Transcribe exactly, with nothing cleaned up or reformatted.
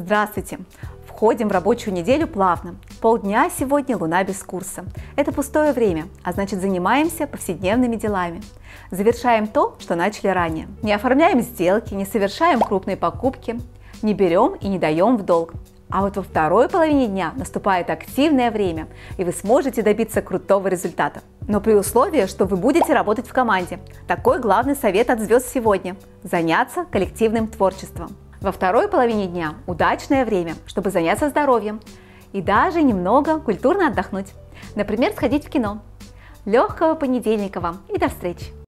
Здравствуйте! Входим в рабочую неделю плавно. Полдня сегодня луна без курса. Это пустое время, а значит занимаемся повседневными делами. Завершаем то, что начали ранее. Не оформляем сделки, не совершаем крупные покупки, не берем и не даем в долг. А вот во второй половине дня наступает активное время, и вы сможете добиться крутого результата. Но при условии, что вы будете работать в команде. Такой главный совет от звезд сегодня – заняться коллективным творчеством. Во второй половине дня удачное время, чтобы заняться здоровьем и даже немного культурно отдохнуть. Например, сходить в кино. Легкого понедельника вам и до встречи!